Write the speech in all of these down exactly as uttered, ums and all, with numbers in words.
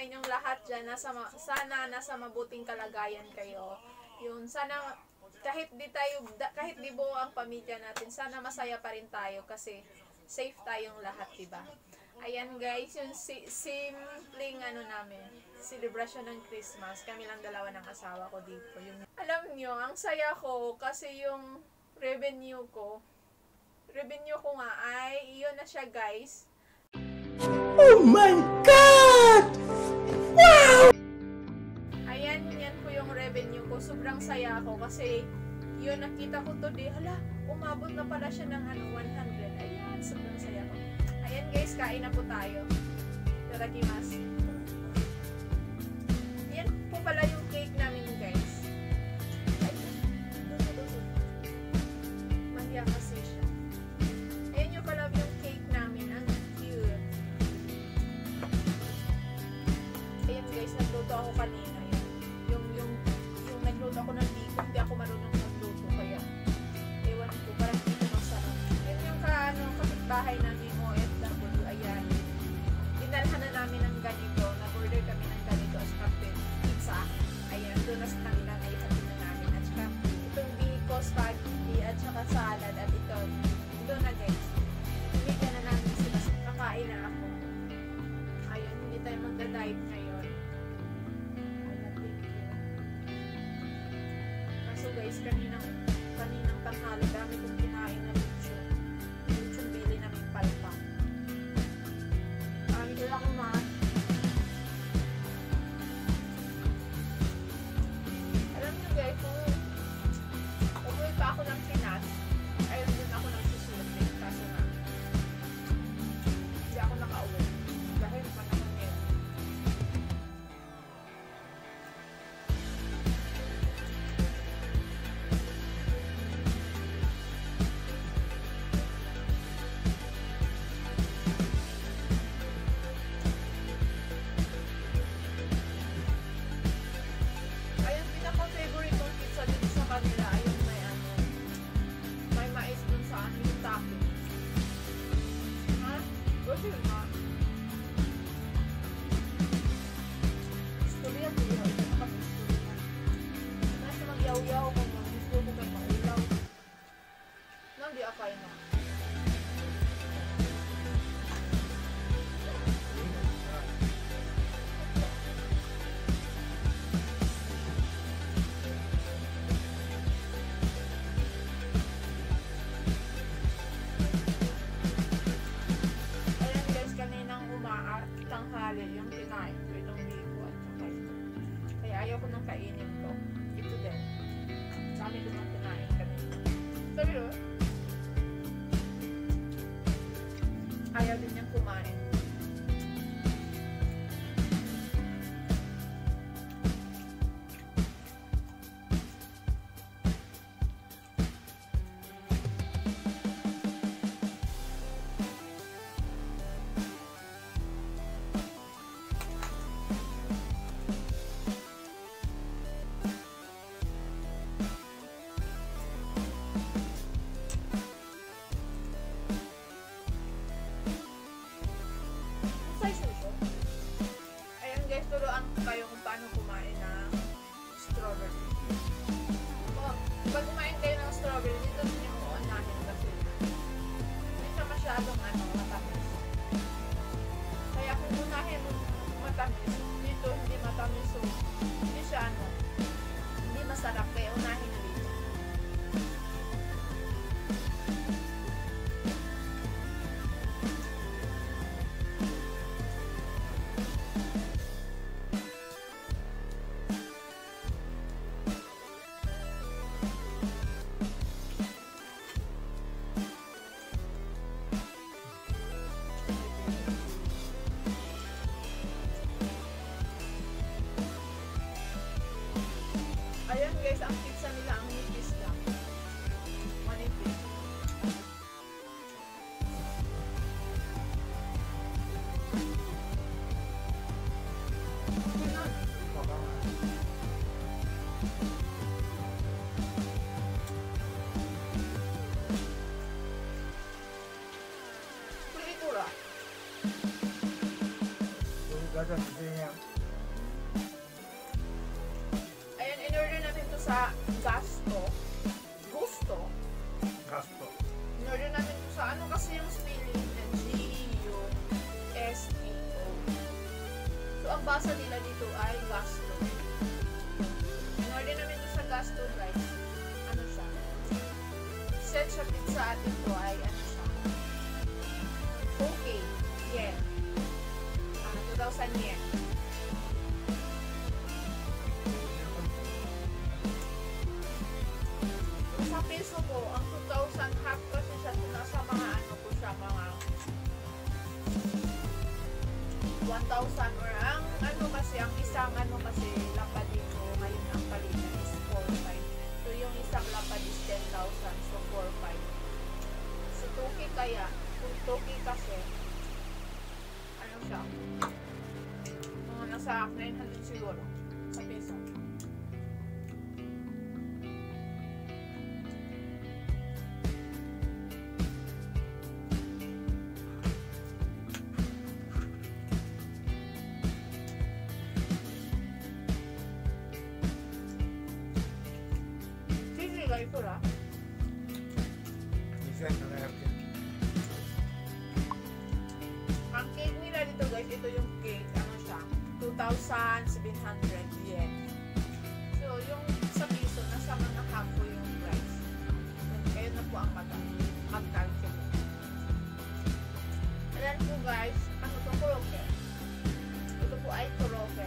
inyong lahat dyan. Nasa, sana nasa mabuting kalagayan kayo. Yun, sana kahit di tayo, kahit di buo ang pamilya natin, sana masaya pa rin tayo kasi safe tayong lahat, diba? Ayan guys, yung si simpleng ano namin, celebration ng Christmas. Kami lang dalawa ng asawa ko dito. Yung, alam nyo, ang saya ko kasi yung revenue ko, revenue ko nga ay, iyon na siya guys. Oh my God! Wow! Ayan, yan po yung revenue ko. Sobrang saya ko kasi yun, nakita ko today, hala, umabot na pala siya ng ano, one hundred. Ayan, sobrang saya ko. Ayan guys, kain na po tayo. Itadakimasu. Ayan po pala yung cake namin guys. Mahiya kasi siya. Ayan yung pala yung cake namin. Ang cute. Ayan guys, nagluto ako kanina. Ayan. Yung, yung, yung nagluto ako ng biko. Hindi ako marunong nagluto. Kaya, ewan ko, parang hindi ko masarap. Ayan yung ka, ano, kapitbahay namin. Dinalhan na namin ng ganito. Nag-order kami ng ganito as kapit pizza. Ayan, doon na sa kanila ngayon na namin. At saka itong biko, spaghetti, at saka salad. At ito, doon na guys. Bigyan na namin sila. Kakain na ako. Ayun, hindi tayo magda-dive ngayon. Ayan, thank you. Kaso guys, kaninang, kaninang tanghali, dami kong kinain na lechon. Lechon bili namin palpa. Ito lang naman. Alam nyo guys, kung umuwi pa ako ng Pinas, ayun din ako ng susunod din. Kaso nga, hindi ako nakauwi. Dahil panahon ngayon. Yaw-yaw ko mo, gusto ko kayo maulaw. Nang di akay na. Ayan guys, kaninang umaat, tanghali yung kinain ko itong biko at saka ito. Kaya ayaw ko nang kainin to. Ito din. Dami ko nang kinain kanina. Sabi mo? Ayaw din niyang kumain. Ayan guys, turuan ko kayo kung paano kumain ng strawberry. Oh, pag kumain kayo ng strawberry, dito niyo uunahin kasi hindi siya masyadong ano, matamis. Kaya kung unahin mo matamis, dito hindi matamis, so hindi siya ano, hindi masarap, kaya unahin dito. Ayan guys, ang pizza nila ang nipis lang. Manipis. Ganun. Kultura. Gatas, hindi niya. sa Gasto. Gusto. Gasto. In-order namin ito sa ano kasi yung spelling na G U S T O. So, ang basa nila dito ay Gasto. In-order namin ito sa Gasto, guys. Ano siya? Set siya pizza at ito ay ano siya? Okay. Yen. Ah, two thousand yen. Sa peso ko, ang two thousand half kasi siya, nasa mga ano ko siya, mga one thousand or ang ano kasi, ang isang ano kasi lapad dito, ngayon ang palitan is four five. So yung isang lapad is ten thousand, so four five. So two K kaya, kung two K kasi, ano siya, mga nasa nine hundred siguro, sa peso. Ito lah. Minsan na natin. Ang cake nila dito guys, ito yung cake, ano siya, two thousand seven hundred yen. So, yung sa piso, nasa mga half po yung price. Kayo na po ang mag-calculate. Ayan po guys, ano ito, koroke. Ito po ay koroke.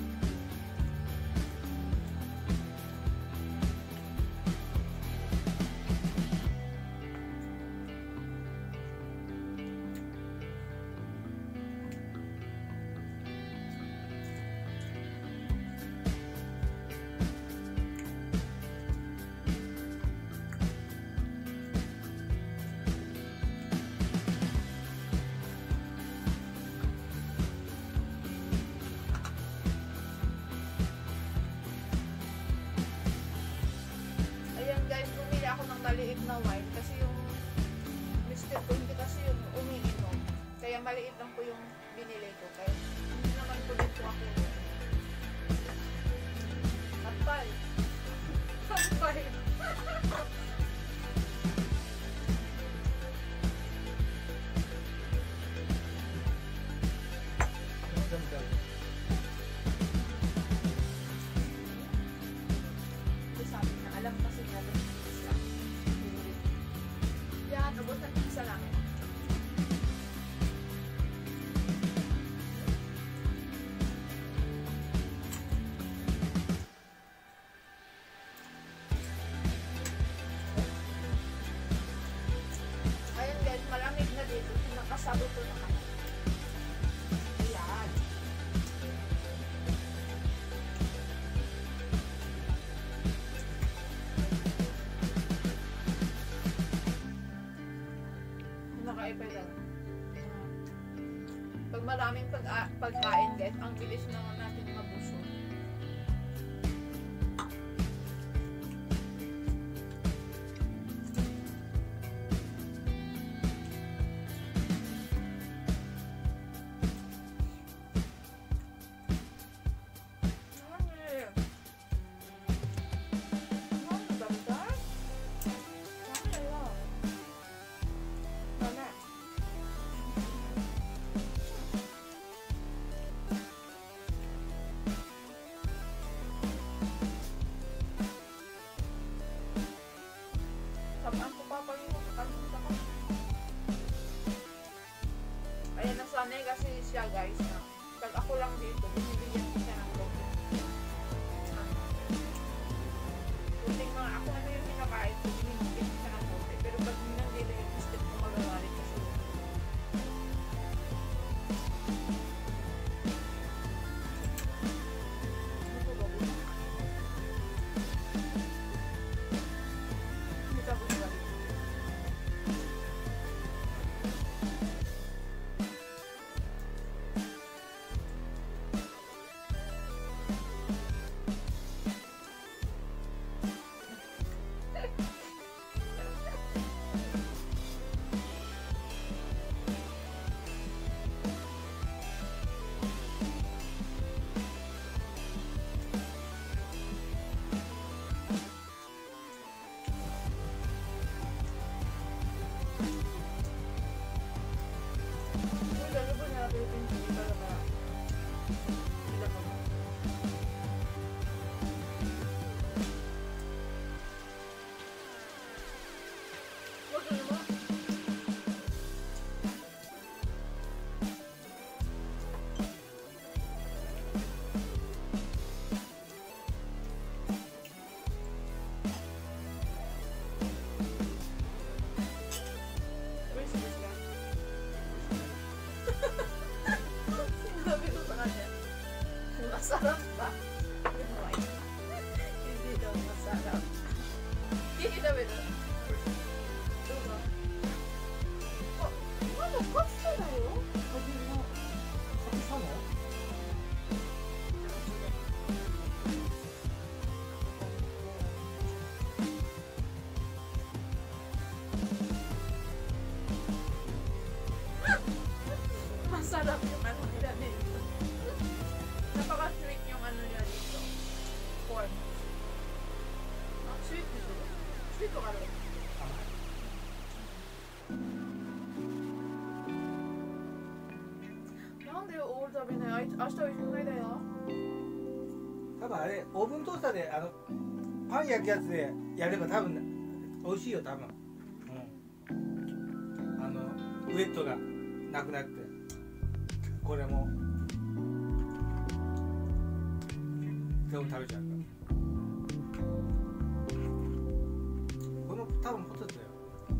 Maliit na wine kasi yung mister ko hindi kasi yung umiinom, kaya maliit lang po yung binili ko, kaya hindi naman po dito ako kapal kapal ito sabi na alam kasi natin yan, nabot na pizza namin. Ayan guys, malamig na dito. Nakasabot ko na kami. Ayan. Nakaipay lang. Pag maraming pag pagkain guys, ang bilis naman natin mabusog. でオール食べない。明日は一緒ないだよ。 多分あれオーブントースターであのパン焼くやつでやれば多分美味しいよ多分。うん。あのウェットがなくなってこれも全部食べちゃうから。この多分ポテトだよ。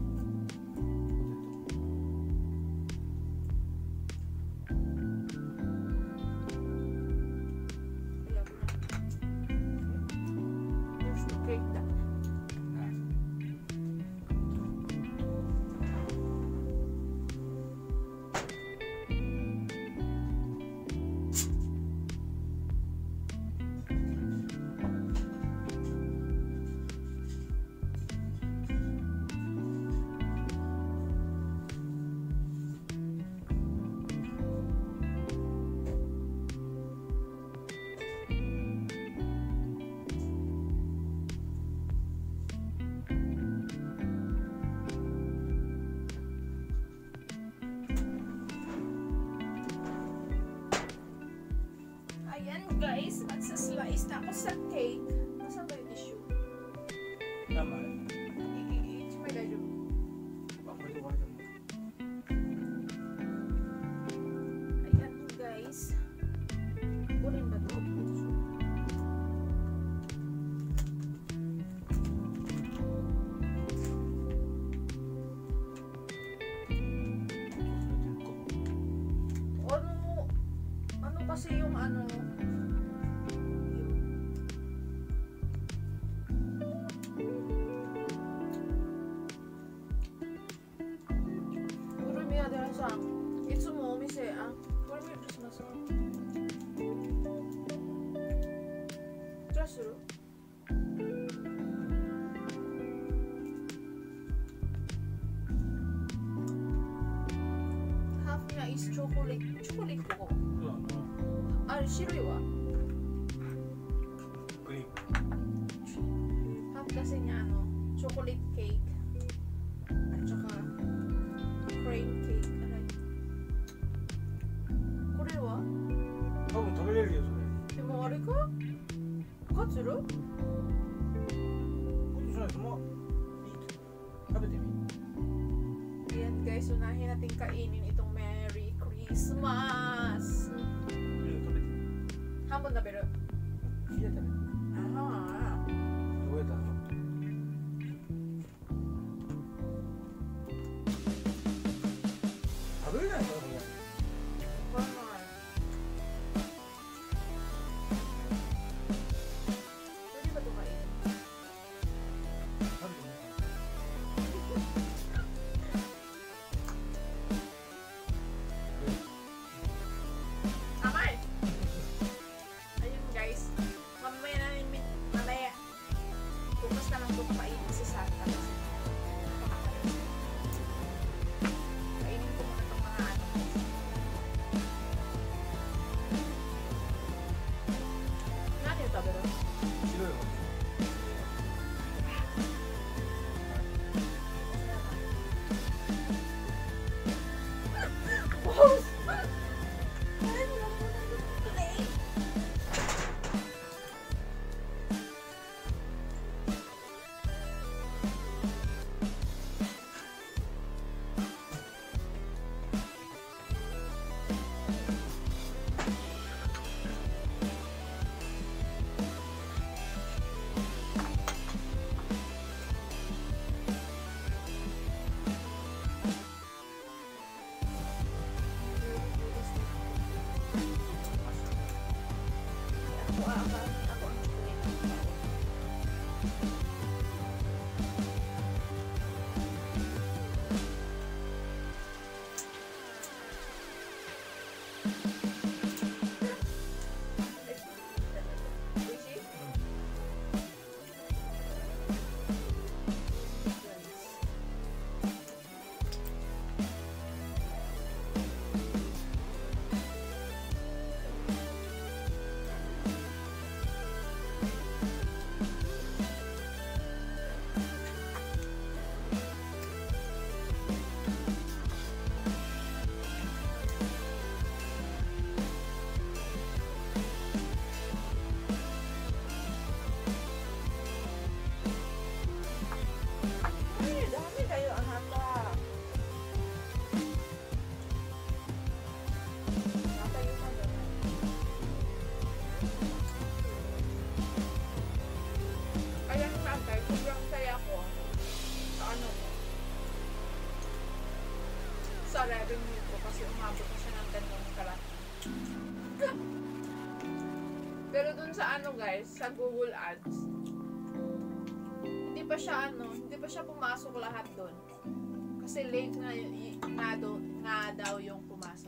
Guys, magsaslice na ako sa cake. Nasaan ba yung tissue? Tama. It's my bedroom. Ayan guys. Kunin ba ito? Ano? Ano kasi yung ano? Half niya is chocolate. Chocolate ko. Ah, shiroy wa? Green. Half kasi niya ano, chocolate cake. At saka cream cake. Aray. Kore wa? 多分食べれるよそれ。 でもあれか？カツル？ 今度しないとも食べてみ。 Ayan guys, unahin natin kainin itong Merry Christmas! 食べてみ。 半分食べる。 冷えたね。 ああ。 どうやったの？食べれないのこれ。 わかんない。Pwede ba ito kainin? 食べてみ。 Amay! Ayun guys, mamaya na namin, mamaya. Bukas na lang ito kainin si Santa. Kainin ko muna itong mga ano. Ano yung tabi rin? 白いよ。 Boss! Ako ang ako ang ano ko, sa revenue ko kasi umabot na siya ng ganun kalaki. Pero dun sa ano guys, sa Google Ads, hindi pa siya ano, hindi pa siya pumasok lahat dun. Kasi late na, y- na, do, na daw yung pumasok.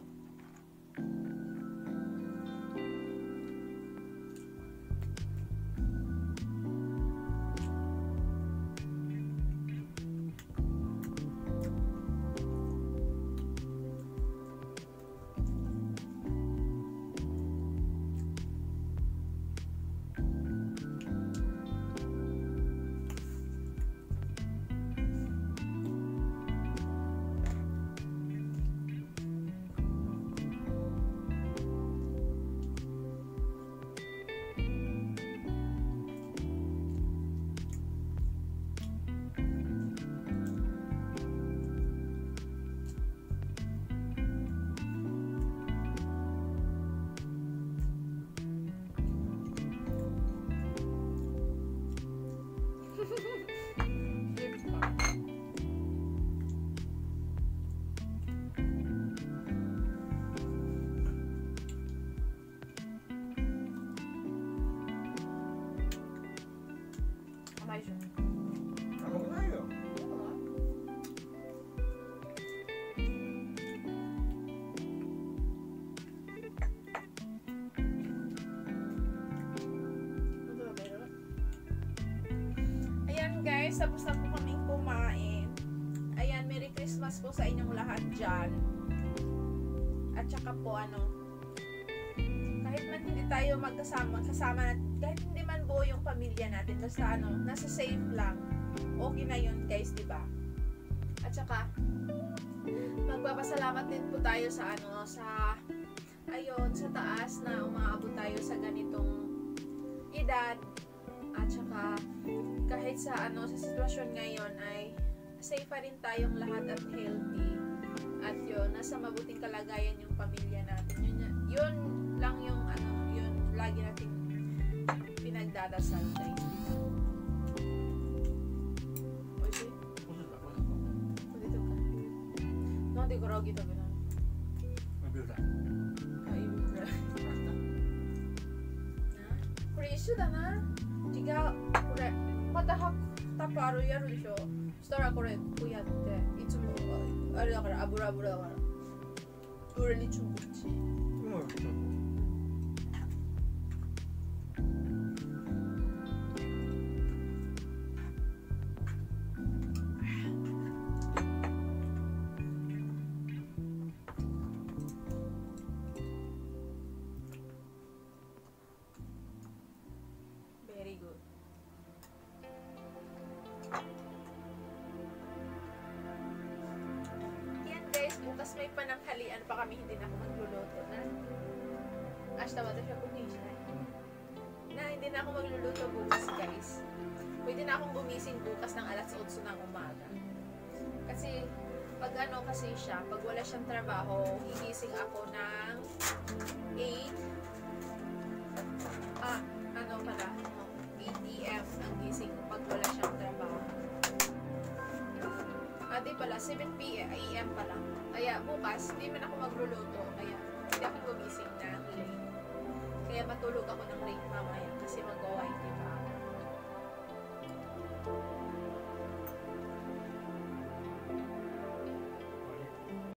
Kamay siya. 甘くないよ。 Ayan guys, tapos na po kaming kumain. Ayan, Merry Christmas po sa inyong lahat dyan. At saka po ano, kahit man hindi tayo magkasama, kasama natin, kahit hindi man buo yung pamilya natin, basta ano, nasa safe lang. Okay na yun guys, di ba? At saka, magpapasalamat din po tayo sa ano, sa, ayun, sa taas na umaabot tayo sa ganitong edad. At saka, kahit sa ano, sa sitwasyon ngayon ay safe pa rin tayong lahat at healthy. At yun, nasa mabuting kalagayan yung pamilya natin. Yun, yun lang yung ano, yun lagi nating pinagdadasal guys. Oye, ポテトポテト。 dito ka. No, di ko raw gito ganun. ビールだ。 Kaibig na. Na? Koれ一緒だな。違う。これまたはタップあるやるでしょ。そしたらこれこうやっていつもああれだから油油だから俺にちょこっち。 うまいよ。 Very good. Yan guys, bukas may pananghalian pa kami, hindi na ako magluluto na. Ashta ba siya kumisay? Na hindi na ako magluluto bukas guys. Pwede na akong gumising bukas ng alas otso ng umaga. Kasi pag ano kasi siya, pag wala siyang trabaho, higising ako ng eight. Ah, ano pala? eight p m ang gising ko pag wala siyang trabaho. Ah, di pala, seven p m pala. Kaya bukas, hindi man ako magluluto. Kaya hindi ako gumising na late. Kaya matulog ako ng late mamaya kasi mag-O I T pa.